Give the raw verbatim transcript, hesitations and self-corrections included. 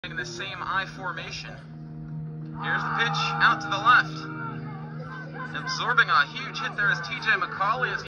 in the same I formation. Here's the pitch out to the left. Absorbing a huge hit there is T J McCauley as